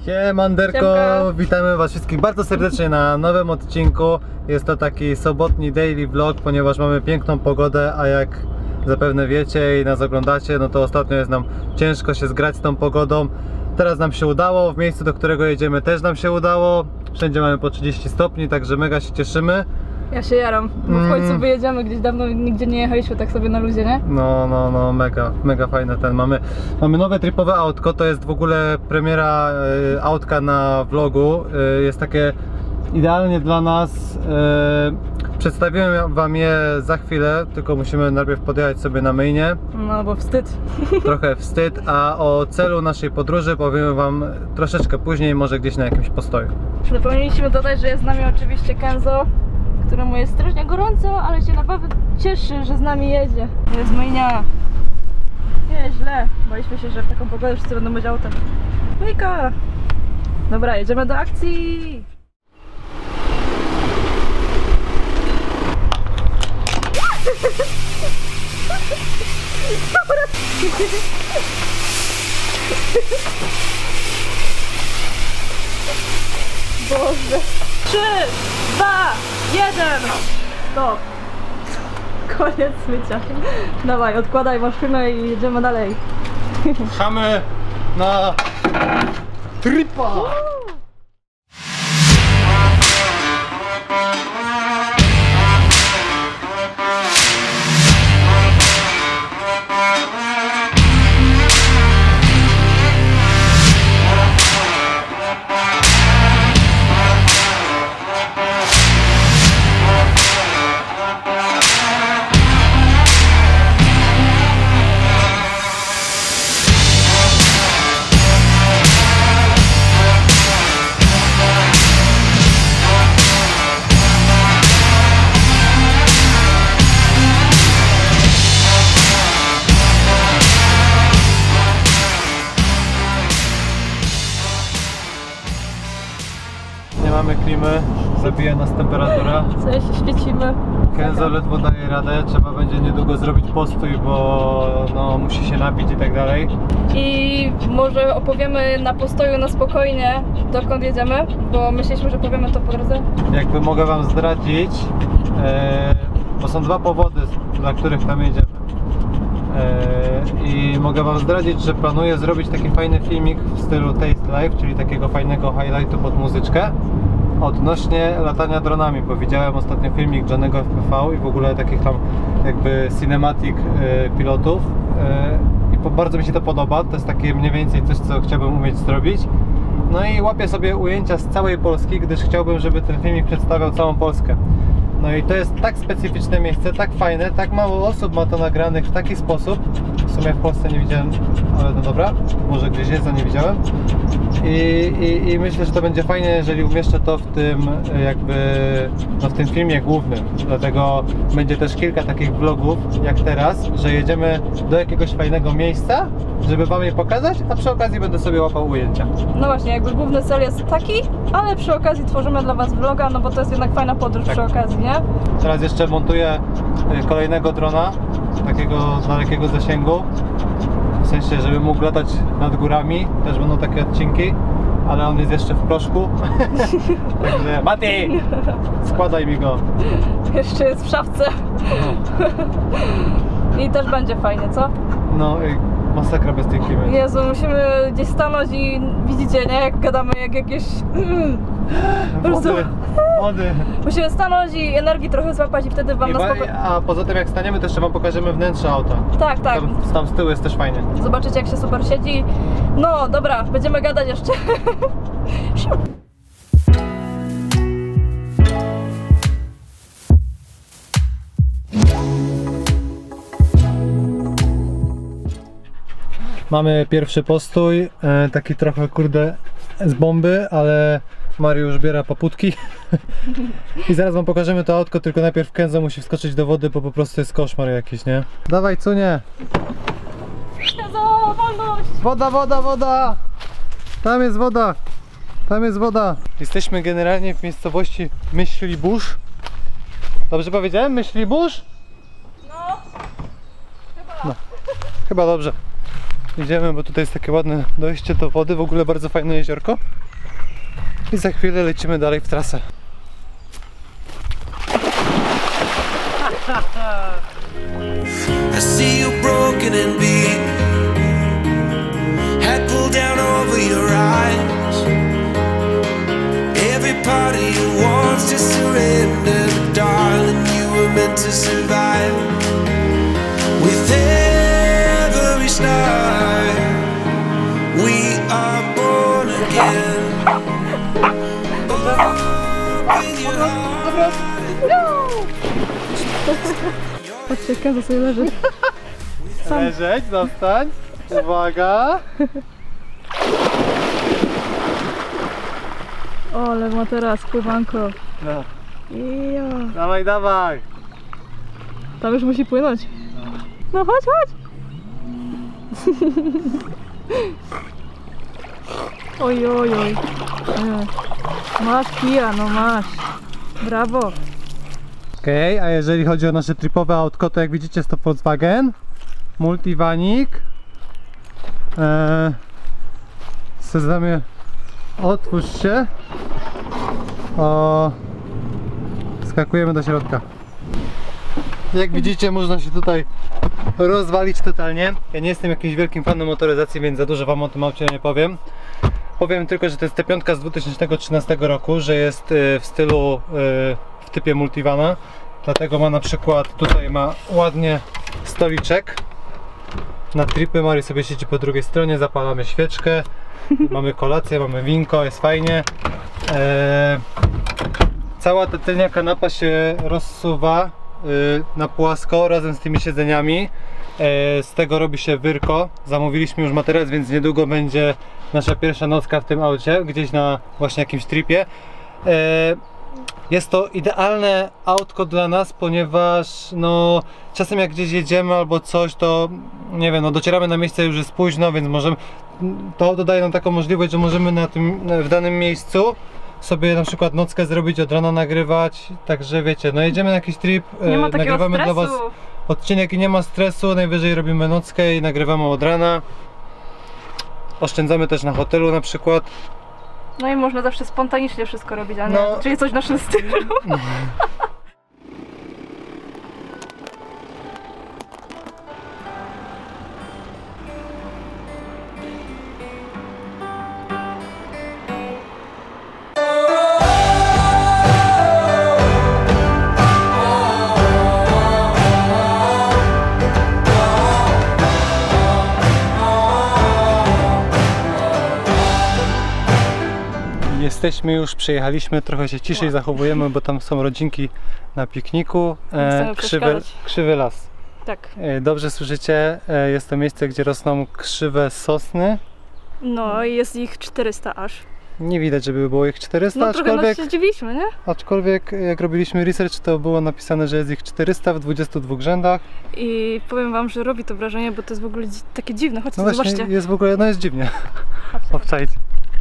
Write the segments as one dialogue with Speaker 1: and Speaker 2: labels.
Speaker 1: Siemanderko,
Speaker 2: Siemka.
Speaker 1: witamy was wszystkich bardzo serdecznie na nowym odcinku. Jest to taki sobotni daily vlog, ponieważ mamy piękną pogodę, a jak zapewne wiecie i nas oglądacie, no to ostatnio jest nam ciężko się zgrać z tą pogodą. Teraz nam się udało, w miejscu, do którego jedziemy, też nam się udało. Wszędzie mamy po 30 stopni, także mega się cieszymy.
Speaker 2: Ja się jaram, bo w końcu wyjedziemy, gdzieś dawno nigdzie nie jechaliśmy tak sobie na luzie, nie?
Speaker 1: No, mega fajne mamy nowe tripowe autko, to jest w ogóle premiera autka na vlogu, jest takie idealnie dla nas, przedstawiłem wam je za chwilę, tylko musimy najpierw podjechać sobie na myjnie.
Speaker 2: No bo wstyd.
Speaker 1: Trochę wstyd, a o celu naszej podróży powiemy wam troszeczkę później, może gdzieś na jakimś postoju.
Speaker 2: No powinniśmy dodać, że jest z nami oczywiście Kenzo, któremu jest strasznie gorąco, ale się naprawdę cieszy, że z nami jedzie. Jest myjnia. Nie, źle. Baliśmy się, że w taką pogodę wszyscy będą mieć autem. Myjka! Dobra, jedziemy do akcji! Boże! 3, 2, 1! Stop! Koniec mycia. Dawaj, odkładaj maszynę i jedziemy dalej.
Speaker 1: Ruszamy na tripa! Mamy klimy, zabija nas temperatura.
Speaker 2: Co się świecimy?
Speaker 1: Kenzo ledwo daje radę, trzeba będzie niedługo zrobić postój, bo no, musi się napić i tak dalej.
Speaker 2: I może opowiemy na postoju na spokojnie, dokąd jedziemy, bo myśleliśmy, że powiemy to po drodze.
Speaker 1: Jakby mogę wam zdradzić, bo są dwa powody, dla których tam jedziemy. I mogę wam zdradzić, że planuję zrobić taki fajny filmik w stylu Taste Life, czyli takiego fajnego highlightu pod muzyczkę odnośnie latania dronami, bo widziałem ostatnio filmik Johnny'ego FPV i w ogóle takich tam jakby cinematic pilotów i bardzo mi się to podoba, to jest takie mniej więcej coś, co chciałbym umieć zrobić. No i łapię sobie ujęcia z całej Polski, gdyż chciałbym, żeby ten filmik przedstawiał całą Polskę. No i to jest tak specyficzne miejsce, tak fajne, tak mało osób ma to nagranych w taki sposób. W sumie w Polsce nie widziałem, ale no dobra, może gdzieś jest, a nie widziałem. I myślę, że to będzie fajnie, jeżeli umieszczę to w tym jakby, no w tym filmie głównym. Dlatego będzie też kilka takich vlogów jak teraz, że jedziemy do jakiegoś fajnego miejsca, żeby wam je pokazać, a przy okazji będę sobie łapał ujęcia.
Speaker 2: No właśnie, jakby główny cel jest taki, ale przy okazji tworzymy dla was vloga, no bo to jest jednak fajna podróż przy okazji, nie?
Speaker 1: Teraz jeszcze montuję kolejnego drona, takiego dalekiego zasięgu. W sensie, żeby mógł latać nad górami, też będą takie odcinki, ale on jest jeszcze w proszku. Także Mati, składaj mi go.
Speaker 2: Jeszcze jest w szafce. I też będzie fajnie, co?
Speaker 1: No i masakra bez tej klimy.
Speaker 2: Jezu, musimy gdzieś stanąć i widzicie, nie? Jak gadamy, jak jakieś...
Speaker 1: Wody.
Speaker 2: Musimy stanąć i energii trochę złapać i wtedy wam na spokojnie...
Speaker 1: A poza tym jak staniemy, to jeszcze wam pokażemy wnętrze auta.
Speaker 2: Tak, tak.
Speaker 1: Tam z tyłu jest też fajnie.
Speaker 2: Zobaczycie, jak się super siedzi. No, dobra, będziemy gadać jeszcze.
Speaker 1: Mamy pierwszy postój, taki trochę kurde z bomby, ale Mariusz biera poputki. I zaraz wam pokażemy to autko, tylko najpierw Kenzo musi wskoczyć do wody, bo po prostu jest koszmar jakiś, nie? Dawaj, cunie!
Speaker 2: Kenzo, wolność!
Speaker 1: Woda! Tam jest woda! Tam jest woda! Jesteśmy generalnie w miejscowości Myślibórz. Dobrze powiedziałem? Myślibórz?
Speaker 2: No, chyba.
Speaker 1: Chyba dobrze. Idziemy, bo tutaj jest takie ładne dojście do wody, w ogóle bardzo fajne jeziorko. I za chwilę lecimy dalej w trasę.
Speaker 3: I see you broken and beat, head pulled down over your eyes. Every part of you wants to surrender, darling. You were meant to survive. With every start, we are born again. With your heart.
Speaker 2: Patrzcie, Kenzo sobie leży.
Speaker 1: Leżeć, zostań. Uwaga.
Speaker 2: O, ale ma teraz pływanko.
Speaker 1: No.
Speaker 2: Ijo.
Speaker 1: Dawaj, dawaj.
Speaker 2: Tam już musi płynąć. No chodź, chodź. Oj, oj, oj. Masz kija, no masz. Brawo.
Speaker 1: Okej, a jeżeli chodzi o nasze tripowe autko, to jak widzicie jest to Volkswagen Multivanik. Sezamie, otwórz się. O, skakujemy do środka. Jak widzicie, można się tutaj rozwalić totalnie. Ja nie jestem jakimś wielkim fanem motoryzacji, więc za dużo wam o tym aucie nie powiem. Powiem tylko, że to jest T5 z 2013 roku, że jest w stylu w typie multivana. Dlatego ma na przykład, tutaj ma ładnie stoliczek. Na tripy Mari sobie siedzi po drugiej stronie, zapalamy świeczkę. Mamy kolację, mamy winko, jest fajnie. Cała ta tylnia kanapa się rozsuwa na płasko razem z tymi siedzeniami. Z tego robi się wyrko. Zamówiliśmy już materiał, więc niedługo będzie nasza pierwsza nocka w tym aucie, gdzieś na właśnie jakimś tripie. Jest to idealne autko dla nas, ponieważ no, czasem jak gdzieś jedziemy albo coś, to nie wiem, no, docieramy na miejsce, już jest późno, więc możemy, to auto daje nam taką możliwość, że możemy w danym miejscu sobie na przykład nockę zrobić, od rana nagrywać, także wiecie, no jedziemy na jakiś trip,
Speaker 2: Nie ma takiego
Speaker 1: nagrywamy
Speaker 2: stresu.
Speaker 1: dla was odcinek i nie ma stresu, najwyżej robimy nockę i nagrywamy od rana. Oszczędzamy też na hotelu na przykład.
Speaker 2: No i można zawsze spontanicznie wszystko robić, a nie?
Speaker 1: No.
Speaker 2: Czyli coś w naszym stylu.
Speaker 1: Jesteśmy już, przyjechaliśmy, trochę się ciszej zachowujemy, bo tam są rodzinki na pikniku.
Speaker 2: chcemy przeszkadzać.
Speaker 1: Krzywy las.
Speaker 2: Tak.
Speaker 1: Dobrze słyszycie, jest to miejsce, gdzie rosną krzywe sosny.
Speaker 2: No i jest ich 400 aż.
Speaker 1: Nie widać, żeby było ich 400,
Speaker 2: No trochę nas się zdziwiliśmy, nie?
Speaker 1: aczkolwiek jak robiliśmy research, to było napisane, że jest ich 400 w 22 rzędach.
Speaker 2: I powiem wam, że robi to wrażenie, bo to jest w ogóle takie dziwne. Chodźcie,
Speaker 1: No właśnie,
Speaker 2: zobaczcie.
Speaker 1: jest w ogóle, no jest dziwnie.
Speaker 2: Chodźcie.
Speaker 1: Obczajcie.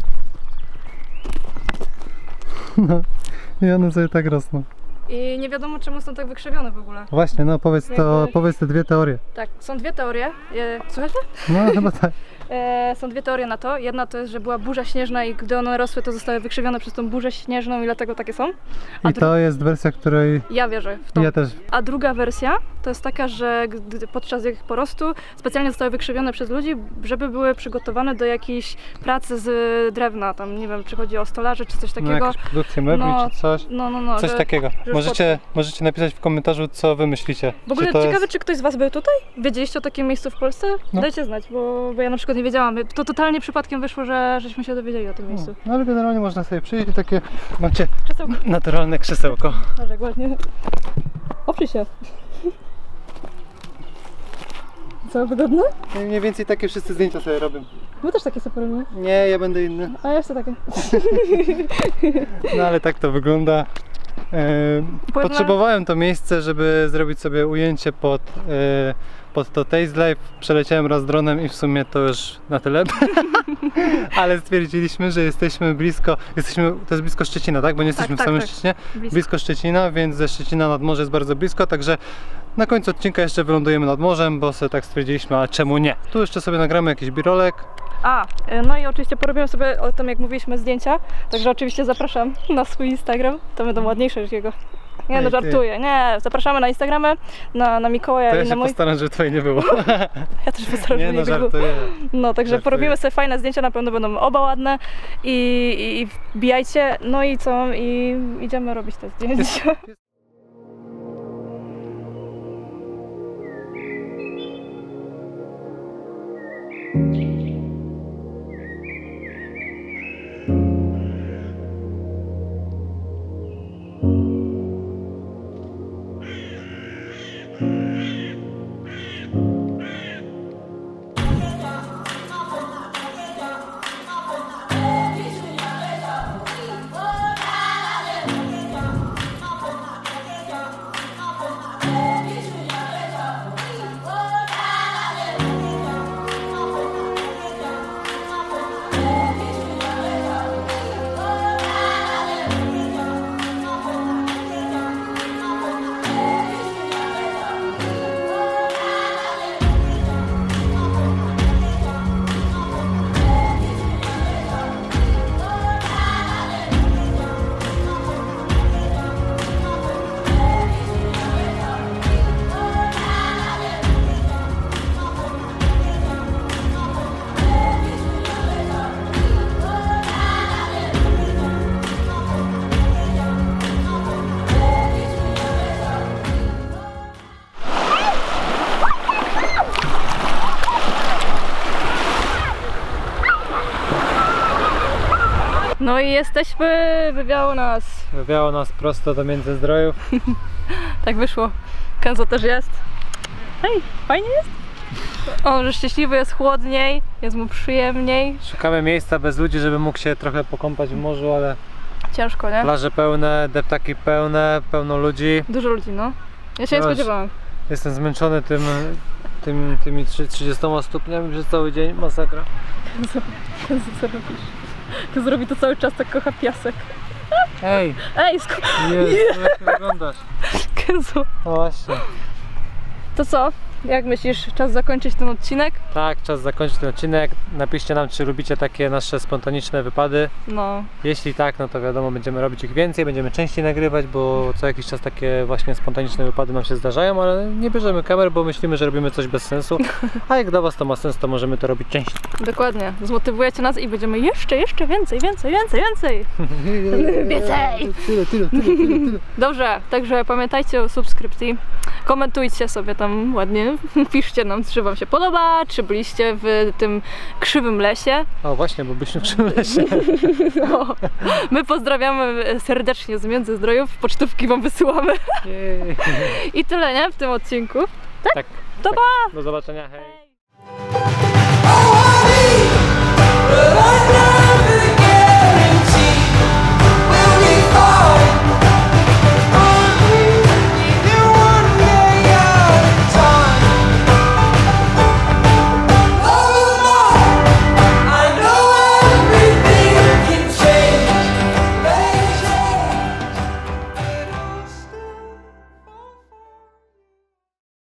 Speaker 1: No i one sobie tak rosną.
Speaker 2: I nie wiadomo, czemu są tak wykrzywione w ogóle.
Speaker 1: Właśnie, no powiedz te dwie teorie.
Speaker 2: Tak, są dwie teorie. Słuchajcie?
Speaker 1: No chyba tak.
Speaker 2: Są dwie teorie na to. Jedna to jest, że była burza śnieżna i gdy one rosły, to zostały wykrzywione przez tą burzę śnieżną i dlatego takie są.
Speaker 1: I to jest wersja, której
Speaker 2: Ja wierzę w to.
Speaker 1: ja też.
Speaker 2: A druga wersja to jest taka, że podczas ich porostu specjalnie zostały wykrzywione przez ludzi, żeby były przygotowane do jakiejś pracy z drewna. Tam nie wiem, czy chodzi o stolarzy, czy coś
Speaker 1: No,
Speaker 2: takiego.
Speaker 1: jakąś produkcję mebli czy coś.
Speaker 2: No,
Speaker 1: Coś
Speaker 2: że-
Speaker 1: takiego.
Speaker 2: że
Speaker 1: Możecie napisać w komentarzu, co wy myślicie.
Speaker 2: W ogóle
Speaker 1: Czy to
Speaker 2: ciekawe,
Speaker 1: jest...
Speaker 2: czy ktoś z was był tutaj? Wiedzieliście o takim miejscu w Polsce?
Speaker 1: No.
Speaker 2: Dajcie znać, bo ja na przykład nie wiedziałam. To totalnie przypadkiem wyszło, żeśmy się dowiedzieli o tym miejscu.
Speaker 1: No ale generalnie można sobie przyjść i takie macie
Speaker 2: Krzesełko.
Speaker 1: naturalne krzesełko.
Speaker 2: Może jak ładnie. Oprzyj się. Co, wygodne?
Speaker 1: No i mniej więcej takie wszyscy zdjęcia sobie robią.
Speaker 2: My też takie super robimy.
Speaker 1: Nie, ja będę inny.
Speaker 2: A ja jeszcze takie.
Speaker 1: No ale tak to wygląda.
Speaker 2: Powiem
Speaker 1: Potrzebowałem to miejsce, żeby zrobić sobie ujęcie pod to Taste Life. Przeleciałem raz dronem i w sumie to już na tyle. Ale stwierdziliśmy, że jesteśmy blisko, to jest blisko Szczecina, tak? Bo nie jesteśmy
Speaker 2: tak,
Speaker 1: w samym
Speaker 2: tak.
Speaker 1: Szczecinie.
Speaker 2: Blisko.
Speaker 1: Blisko Szczecina, więc ze Szczecina nad morze jest bardzo blisko, także na końcu odcinka jeszcze wylądujemy nad morzem, bo sobie tak stwierdziliśmy, a czemu nie? Tu jeszcze sobie nagramy jakiś birolek.
Speaker 2: No i oczywiście porobimy sobie o tym, jak mówiliśmy, zdjęcia. Także oczywiście zapraszam na swój Instagram. To będą ładniejsze niż jego. Nie, no żartuję. Nie, zapraszamy na Instagramy, na Mikołaja
Speaker 1: To ja
Speaker 2: i na
Speaker 1: się
Speaker 2: mój.
Speaker 1: postaram, żeby tutaj nie było.
Speaker 2: Ja też postaram się
Speaker 1: Nie no,
Speaker 2: nie było.
Speaker 1: żartuję.
Speaker 2: No, także
Speaker 1: Żartuję.
Speaker 2: porobimy sobie fajne zdjęcia, na pewno będą oba ładne i wbijajcie. No i co? I idziemy robić te zdjęcia. No i jesteśmy, wywiało nas.
Speaker 1: Wywiało nas prosto do Międzyzdrojów.
Speaker 2: Tak wyszło. Kenzo też jest. Hej, fajnie jest? On że szczęśliwy, jest chłodniej, jest mu przyjemniej.
Speaker 1: Szukamy miejsca bez ludzi, żeby mógł się trochę pokąpać w morzu, ale
Speaker 2: Ciężko, nie?
Speaker 1: plaże pełne, deptaki pełne, pełno ludzi.
Speaker 2: Dużo ludzi, no. Ja się nie
Speaker 1: No,
Speaker 2: spodziewałam.
Speaker 1: Jestem zmęczony tymi 30 stopniami przez cały dzień, masakra.
Speaker 2: Kenzo, co robisz? Kenzo robi to cały czas, tak kocha piasek.
Speaker 1: Ej,
Speaker 2: Ej,
Speaker 1: Jezu, jak ty wyglądasz?
Speaker 2: Kenzo.
Speaker 1: No właśnie.
Speaker 2: To co? Jak myślisz, czas zakończyć ten odcinek?
Speaker 1: Tak, czas zakończyć ten odcinek. Napiszcie nam, czy lubicie takie nasze spontaniczne wypady.
Speaker 2: No.
Speaker 1: Jeśli tak, no to wiadomo, będziemy robić ich więcej, będziemy częściej nagrywać, bo co jakiś czas takie właśnie spontaniczne wypady nam się zdarzają, ale nie bierzemy kamer, bo myślimy, że robimy coś bez sensu. A jak dla was to ma sens, to możemy to robić częściej.
Speaker 2: Dokładnie. Zmotywujecie nas i będziemy jeszcze więcej. Więcej!
Speaker 1: Tyle.
Speaker 2: Dobrze, także pamiętajcie o subskrypcji. Komentujcie sobie tam ładnie. Piszcie nam, czy wam się podoba, czy byliście w tym krzywym lesie.
Speaker 1: O właśnie, bo byliśmy przy lesie.
Speaker 2: No. My pozdrawiamy serdecznie z Międzyzdrojów. Pocztówki wam wysyłamy.
Speaker 1: Jej.
Speaker 2: I tyle, nie? W tym odcinku.
Speaker 1: Tak.
Speaker 2: To pa!
Speaker 1: Do zobaczenia, hej.